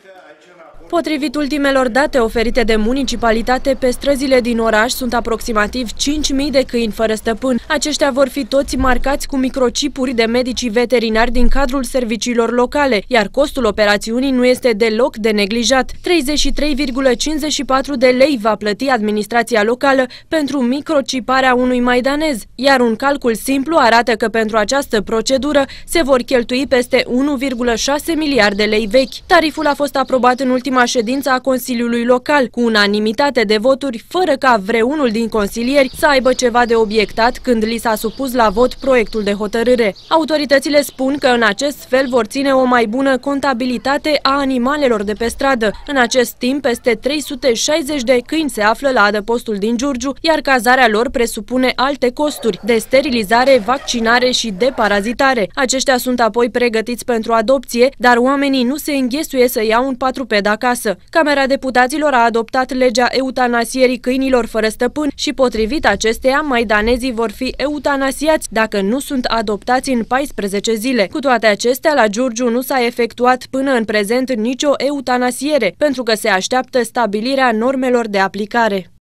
Potrivit ultimelor date oferite de municipalitate, pe străzile din oraș sunt aproximativ 5.000 de câini fără stăpân. Aceștia vor fi toți marcați cu microcipuri de medicii veterinari din cadrul serviciilor locale, iar costul operațiunii nu este deloc de neglijat. 33,54 de lei va plăti administrația locală pentru microciparea unui maidanez, iar un calcul simplu arată că pentru această procedură se vor cheltui peste 1,6 miliarde de lei vechi. Tariful a fost aprobat în ultima ședință a Consiliului Local, cu unanimitate de voturi, fără ca vreunul din consilieri să aibă ceva de obiectat când li s-a supus la vot proiectul de hotărâre. Autoritățile spun că în acest fel vor ține o mai bună contabilitate a animalelor de pe stradă. În acest timp, peste 360 de câini se află la adăpostul din Giurgiu, iar cazarea lor presupune alte costuri de sterilizare, vaccinare și deparazitare. Aceștia sunt apoi pregătiți pentru adopție, dar oamenii nu se înghesuie să iau un patruped acasă. Camera Deputaților a adoptat legea eutanasierii câinilor fără stăpân și, potrivit acesteia, maidanezii vor fi eutanasiați dacă nu sunt adoptați în 14 zile. Cu toate acestea, la Giurgiu nu s-a efectuat până în prezent nicio eutanasiere, pentru că se așteaptă stabilirea normelor de aplicare.